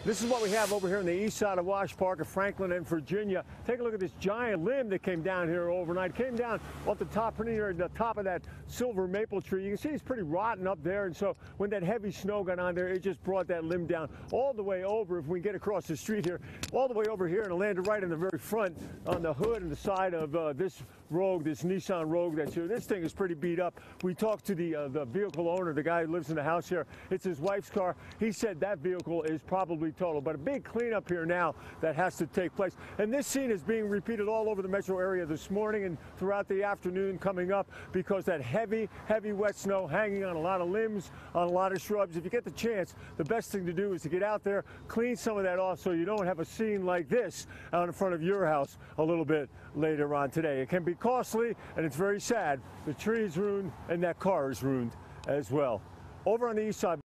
This is what we have over here on the east side of Wash Park of Franklin and Virginia. Take a look at this giant limb that came down here overnight. It came down off the top, pretty near the top of that silver maple tree. You can see it's pretty rotten up there, and so when that heavy snow got on there, it just brought that limb down all the way over, if we can get across the street here, all the way over here, and it landed right in the very front on the hood and the side of this Rogue, this Nissan Rogue that's here. This thing is pretty beat up. We talked to the vehicle owner, the guy who lives in the house here. It's his wife's car. He said that vehicle is probably total, but a big cleanup here now that has to take place. And this scene is being repeated all over the metro area this morning and throughout the afternoon coming up, because that heavy wet snow hanging on a lot of limbs, on a lot of shrubs. If you get the chance, the best thing to do is to get out there, clean some of that off so you don't have a scene like this out in front of your house a little bit later on today. It can be costly, and it's very sad. The tree is ruined and that car is ruined as well. Over on the east side.